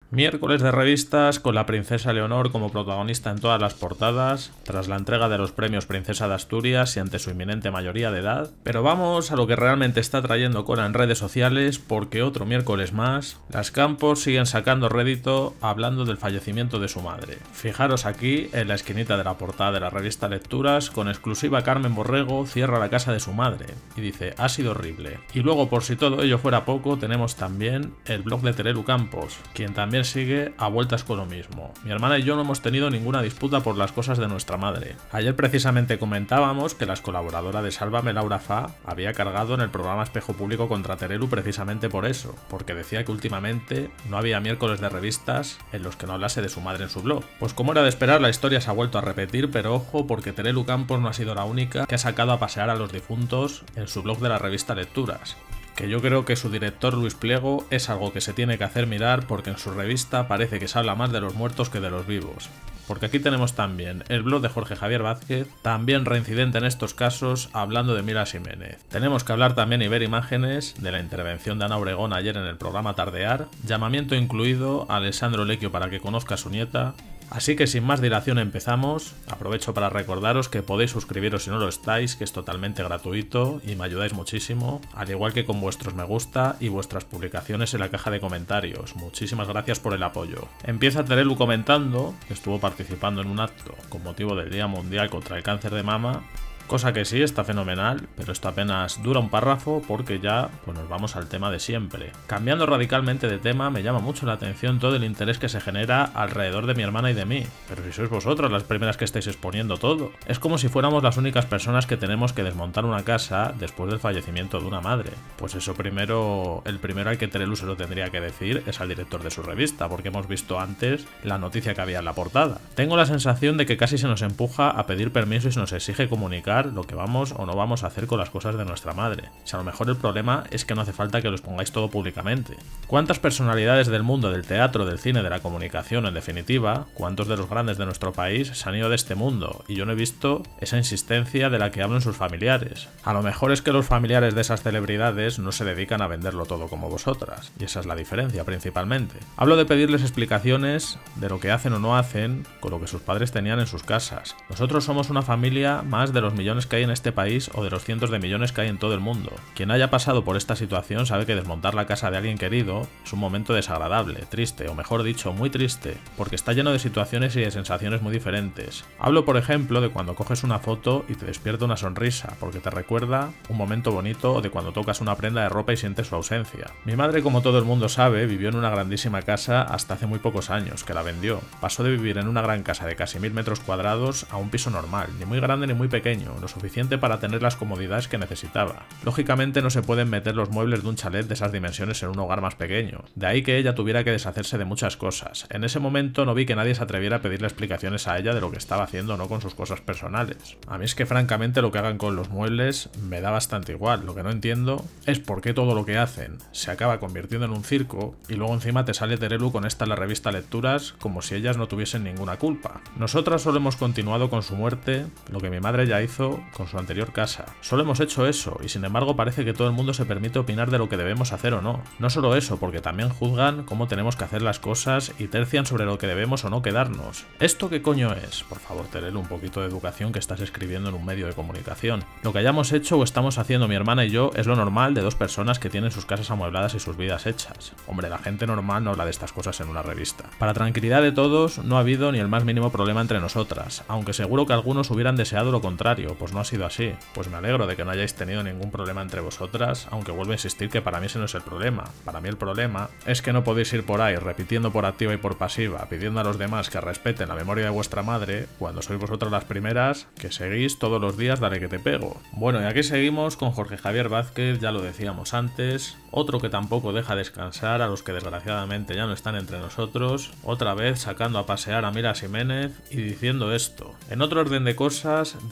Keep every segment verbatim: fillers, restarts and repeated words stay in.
Miércoles de revistas con la princesa Leonor como protagonista en todas las portadas, tras la entrega de los premios Princesa de Asturias y ante su inminente mayoría de edad. Pero vamos a lo que realmente está trayendo cola en redes sociales, porque otro miércoles más, las Campos siguen sacando rédito hablando del fallecimiento de su madre. Fijaros aquí, en la esquinita de la portada de la revista Lecturas, con exclusiva Carmen Borrego cierra la casa de su madre y dice: ha sido horrible. Y luego, por si todo ello fuera poco, tenemos también el blog de Terelu Campos, quien también sigue a vueltas con lo mismo. Mi hermana y yo no hemos tenido ninguna disputa por las cosas de nuestra madre. Ayer precisamente comentábamos que la colaboradora de Sálvame, Laura Fa, había cargado en el programa Espejo Público contra Terelu precisamente por eso, porque decía que últimamente no había miércoles de revistas en los que no hablase de su madre en su blog. Pues como era de esperar, la historia se ha vuelto a repetir, pero ojo, porque Terelu Campos no ha sido la única que ha sacado a pasear a los difuntos en su blog de la revista Lecturas, que yo creo que su director Luis Pliego es algo que se tiene que hacer mirar, porque en su revista parece que se habla más de los muertos que de los vivos. Porque aquí tenemos también el blog de Jorge Javier Vázquez, también reincidente en estos casos, hablando de Mira Ximénez. Tenemos que hablar también y ver imágenes de la intervención de Ana Obregón ayer en el programa Tardear, llamamiento incluido a Alessandro Lecchio para que conozca a su nieta. Así que sin más dilación empezamos. Aprovecho para recordaros que podéis suscribiros si no lo estáis, que es totalmente gratuito y me ayudáis muchísimo, al igual que con vuestros me gusta y vuestras publicaciones en la caja de comentarios. Muchísimas gracias por el apoyo. Empieza Terelu comentando que estuvo participando en un acto con motivo del Día Mundial contra el Cáncer de Mama, cosa que sí, está fenomenal, pero esto apenas dura un párrafo porque ya pues nos vamos al tema de siempre. Cambiando radicalmente de tema, me llama mucho la atención todo el interés que se genera alrededor de mi hermana y de mí, pero si sois vosotras las primeras que estáis exponiendo todo. Es como si fuéramos las únicas personas que tenemos que desmontar una casa después del fallecimiento de una madre. Pues eso primero, el primero al que Terelu se lo tendría que decir es al director de su revista, porque hemos visto antes la noticia que había en la portada. Tengo la sensación de que casi se nos empuja a pedir permiso y se nos exige comunicar lo que vamos o no vamos a hacer con las cosas de nuestra madre. Si a lo mejor el problema es que no hace falta que los pongáis todo públicamente. ¿Cuántas personalidades del mundo del teatro, del cine, de la comunicación, en definitiva, cuántos de los grandes de nuestro país se han ido de este mundo? Y yo no he visto esa insistencia de la que hablan sus familiares. A lo mejor es que los familiares de esas celebridades no se dedican a venderlo todo como vosotras, y esa es la diferencia principalmente. Hablo de pedirles explicaciones de lo que hacen o no hacen con lo que sus padres tenían en sus casas. Nosotros somos una familia más de los millones que hay en este país o de los cientos de millones que hay en todo el mundo. Quien haya pasado por esta situación sabe que desmontar la casa de alguien querido es un momento desagradable, triste, o mejor dicho, muy triste, porque está lleno de situaciones y de sensaciones muy diferentes. Hablo, por ejemplo, de cuando coges una foto y te despierta una sonrisa, porque te recuerda un momento bonito, o de cuando tocas una prenda de ropa y sientes su ausencia. Mi madre, como todo el mundo sabe, vivió en una grandísima casa hasta hace muy pocos años, que la vendió. Pasó de vivir en una gran casa de casi mil metros cuadrados a un piso normal, ni muy grande ni muy pequeño, lo suficiente para tener las comodidades que necesitaba. Lógicamente no se pueden meter los muebles de un chalet de esas dimensiones en un hogar más pequeño, de ahí que ella tuviera que deshacerse de muchas cosas. En ese momento no vi que nadie se atreviera a pedirle explicaciones a ella de lo que estaba haciendo o no con sus cosas personales. A mí es que francamente lo que hagan con los muebles me da bastante igual. Lo que no entiendo es por qué todo lo que hacen se acaba convirtiendo en un circo y luego encima te sale Terelu con esta en la revista Lecturas como si ellas no tuviesen ninguna culpa. Nosotras solo hemos continuado con su muerte lo que mi madre ya hizo con su anterior casa. Solo hemos hecho eso, y sin embargo parece que todo el mundo se permite opinar de lo que debemos hacer o no. No solo eso, porque también juzgan cómo tenemos que hacer las cosas y tercian sobre lo que debemos o no quedarnos. ¿Esto qué coño es? Por favor, Terelu, un poquito de educación, que estás escribiendo en un medio de comunicación. Lo que hayamos hecho o estamos haciendo mi hermana y yo es lo normal de dos personas que tienen sus casas amuebladas y sus vidas hechas. Hombre, la gente normal no habla de estas cosas en una revista. Para tranquilidad de todos, no ha habido ni el más mínimo problema entre nosotras, aunque seguro que algunos hubieran deseado lo contrario, pues no ha sido así. Pues me alegro de que no hayáis tenido ningún problema entre vosotras, aunque vuelvo a insistir que para mí ese no es el problema. Para mí el problema es que no podéis ir por ahí repitiendo por activa y por pasiva, pidiendo a los demás que respeten la memoria de vuestra madre, cuando sois vosotras las primeras que seguís todos los días dale que te pego. Bueno, y aquí seguimos con Jorge Javier Vázquez, ya lo decíamos antes, otro que tampoco deja descansar a los que desgraciadamente ya no están entre nosotros, otra vez sacando a pasear a Mira Ximénez y diciendo esto. En otro orden de cosas, diré que me ha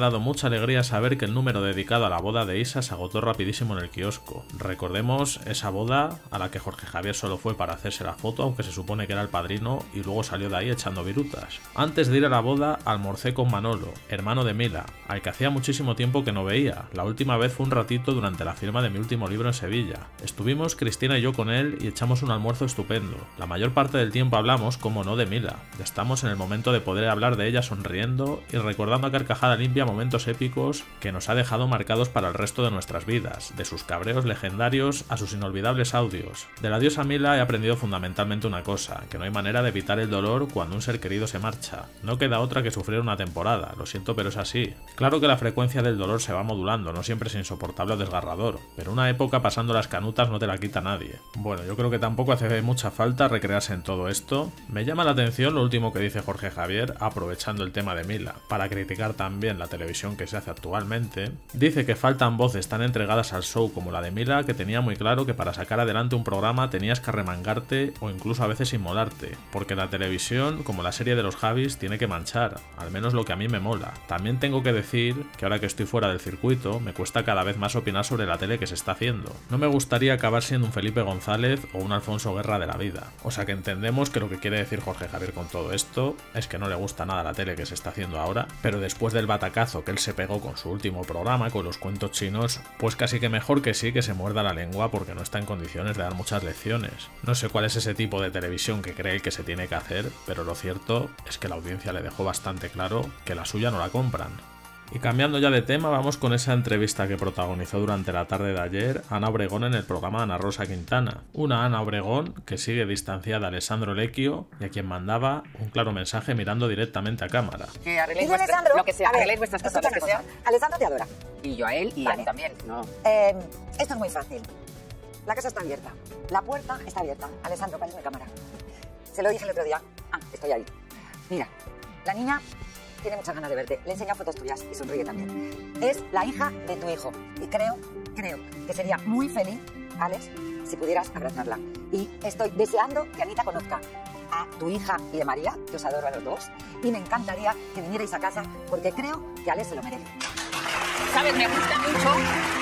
dado mucha alegría saber que el número dedicado a la boda de Isa se agotó rapidísimo en el kiosco. Recordemos esa boda a la que Jorge Javier solo fue para hacerse la foto, aunque se supone que era el padrino, y luego salió de ahí echando virutas. Antes de ir a la boda, almorcé con Manolo, hermano de Mila, al que hacía muchísimo tiempo que no veía. La última vez fue un ratito durante la firma de mi último libro en Sevilla. Estuvimos Cristina y yo con él y echamos un almuerzo estupendo. La mayor parte del tiempo hablamos, como no, de Mila. Estamos en el momento de poder hablar de ella sonriendo y recordando a carcajada limpia momentos épicos que nos ha dejado marcados para el resto de nuestras vidas, de sus cabreos legendarios a sus inolvidables audios. De la diosa Mila he aprendido fundamentalmente una cosa, que no hay manera de evitar el dolor cuando un ser querido se marcha. No queda otra que sufrir una temporada, lo siento pero es así. Claro que la frecuencia del dolor se va modulando, no siempre es insoportable o desgarrador, pero una época pasando las canutas no te la quita nadie. Bueno, yo creo que tampoco hace mucha falta recrearse en todo esto. Me llama la atención lo último que dice Jorge Javier, aprovechando el tema de Mila, para criticar también la televisión que se hace actualmente. Dice que faltan voces tan entregadas al show como la de Mila, que tenía muy claro que para sacar adelante un programa tenías que arremangarte o incluso a veces inmolarte, porque la televisión, como la serie de los Javis, tiene que manchar, al menos lo que a mí me mola. También tengo que decir que ahora que estoy fuera del circuito, me cuesta cada vez más opinar sobre la tele que se está haciendo. No me gustaría acabar siendo un Felipe González o un Alfonso Guerra de la vida. O sea que entendemos que lo que quiere decir Jorge Javier con todo esto es que no le gusta nada la tele que se está haciendo ahora, pero después del batacazo que él se pegó con su último programa, con los cuentos chinos, pues casi que mejor que sí que se muerda la lengua porque no está en condiciones de dar muchas lecciones. No sé cuál es ese tipo de televisión que cree que se tiene que hacer, pero lo cierto es que la audiencia le dejó bastante claro que la suya no la compran. Y cambiando ya de tema, vamos con esa entrevista que protagonizó durante la tarde de ayer Ana Obregón en el programa Ana Rosa Quintana. Una Ana Obregón que sigue distanciada a Alessandro Lecchio y a quien mandaba un claro mensaje mirando directamente a cámara. Que arregléis vuestras, lo que sea, arregléis vuestras cosas, lo que sea. Alessandro te adora. Y yo a él y vale. a mí también. No. Eh, esto es muy fácil. La casa está abierta. La puerta está abierta. Alessandro, ¿cuál es mi cámara? Se lo dije el otro día. Ah, estoy ahí. Mira, la niña tiene muchas ganas de verte. Le enseña fotos tuyas y sonríe también. Es la hija de tu hijo. Y creo, creo que sería muy feliz, Alex, si pudieras abrazarla. Y estoy deseando que Anita conozca a tu hija y a María, que os adoro a los dos. Y me encantaría que vinierais a casa porque creo que Alex se lo merece. ¿Sabes? Me gusta mucho,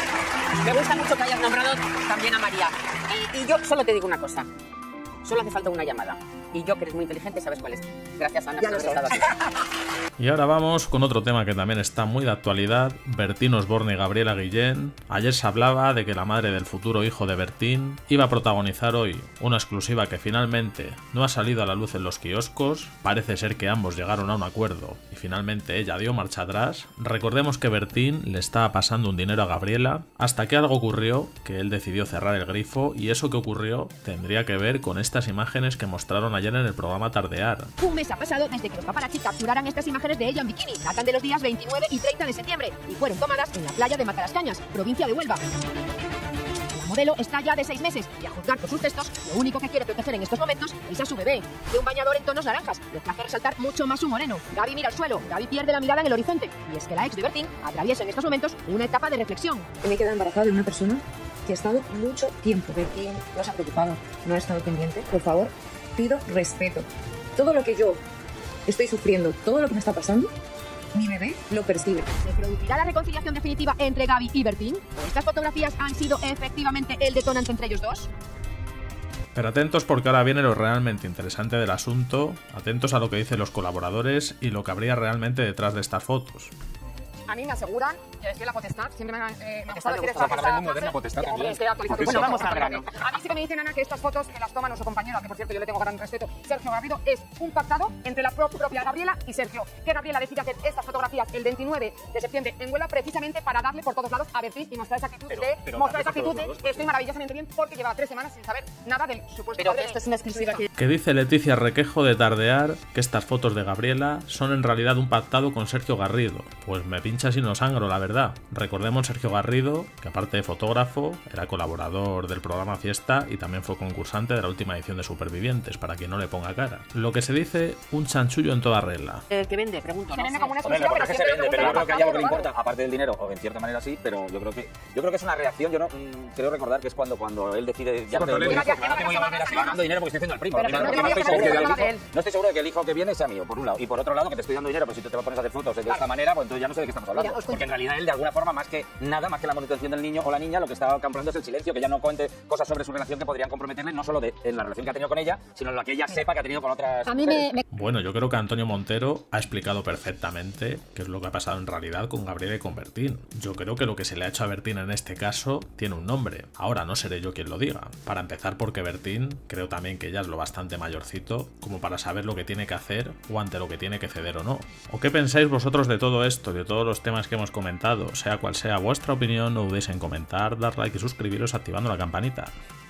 me gusta mucho que hayas nombrado también a María. Y, y yo solo te digo una cosa. Solo hace falta una llamada. Y yo, que eres muy inteligente, sabes cuál es. Gracias, Ana, por haber estado aquí. Y ahora vamos con otro tema que también está muy de actualidad. Bertín Osborne y Gabriela Guillén. Ayer se hablaba de que la madre del futuro hijo de Bertín iba a protagonizar hoy una exclusiva que finalmente no ha salido a la luz en los kioscos. Parece ser que ambos llegaron a un acuerdo y finalmente ella dio marcha atrás. Recordemos que Bertín le estaba pasando un dinero a Gabriela hasta que algo ocurrió, que él decidió cerrar el grifo, y eso que ocurrió tendría que ver con estas imágenes que mostraron ayer en el programa Tardear. Un mes ha pasado desde que los paparazzi capturaran estas imágenes de ella en bikini. Datan de los días veintinueve y treinta de septiembre y fueron tomadas en la playa de Matalascañas, provincia de Huelva. La modelo está ya de seis meses y, a juzgar por sus textos, lo único que quiere proteger en estos momentos es a su bebé, de un bañador en tonos naranjas, lo que hace resaltar mucho más su moreno. Gaby mira al suelo, Gaby pierde la mirada en el horizonte, y es que la ex de Bertín atraviesa en estos momentos una etapa de reflexión. Me he quedado embarazada de una persona que ha estado mucho tiempo. Bertín no se ha preocupado, no ha estado pendiente. Por favor, pido respeto. Todo lo que yo estoy sufriendo, todo lo que me está pasando, mi bebé lo percibe. ¿Se producirá la reconciliación definitiva entre Gaby y Bertín? ¿O estas fotografías han sido efectivamente el detonante entre ellos dos? Pero atentos porque ahora viene lo realmente interesante del asunto, atentos a lo que dicen los colaboradores y lo que habría realmente detrás de estas fotos. A mí me aseguran que es que la potestad siempre me han eh, Potestad decir gusta, esta, para esta muy moderna, potestad frase, también. estoy actualizando. Bueno, vamos al grano. A mí sí que me dicen, Ana, que estas fotos que las toma nuestro compañero, que por cierto yo le tengo gran respeto, Sergio Garrido, es un pactado entre la pro propia Gabriela y Sergio. Que Gabriela decide hacer estas fotografías el veintinueve de septiembre en Huelva precisamente para darle por todos lados a Bertín y mostrar esa actitud pero, de pero mostrar esa actitud todos de lados, estoy maravillosamente bien porque llevaba tres semanas sin saber nada del supuesto Pero padre esto de- es una exclusiva que... Que dice Leticia Requejo de Tardear que estas fotos de Gabriela son en realidad un pactado con Sergio Garrido. Pues me pincha si no sangro, la verdad. Recordemos Sergio Garrido, que aparte de fotógrafo, era colaborador del programa Fiesta y también fue concursante de la última edición de Supervivientes, para quien no le ponga cara. Lo que se dice, un chanchullo en toda regla. El que vende, pregunto, Se no vende sé. como una Hombre, exclusiva, lo que pero pasa es que se siempre vende, pero yo creo que hay algo que le preguntan, importa, aparte del dinero, o en cierta manera sí, pero yo creo que yo creo que es una reacción. Yo no mm, creo recordar que es cuando cuando él decide ya cuando te, él no, dice, no te voy a volver a seguir dando dinero porque estoy haciendo el primo. Pero Mira, no no, te no vayas estoy a seguro de hacer que el nada de hijo- él. no estoy seguro de que el hijo que viene sea mío, por un lado, y por otro lado que te estoy dando dinero, pues si tú te pones a hacer fotos de esta manera, pues entonces ya no sé de qué estamos estamos hablando. Mira, os Porque en realidad él, de alguna forma, más que nada, más que la manutención del niño o la niña, lo que está comprando es el silencio, que ella no cuente cosas sobre su relación que podrían comprometerle, no solo de, en la relación que ha tenido con ella, sino en la que ella sepa que ha tenido con otras A mí me, me Bueno, yo creo que Antonio Montero ha explicado perfectamente qué es lo que ha pasado en realidad con Gabriela y con Bertín. Yo creo que lo que se le ha hecho a Bertín en este caso tiene un nombre. Ahora no seré yo quien lo diga. Para empezar, porque Bertín creo también que ya es lo bastante mayorcito como para saber lo que tiene que hacer o ante lo que tiene que ceder o no. ¿O qué pensáis vosotros de todo esto, de todos los temas que hemos comentado? Sea cual sea vuestra opinión, no dudéis en comentar, dar like y suscribiros activando la campanita.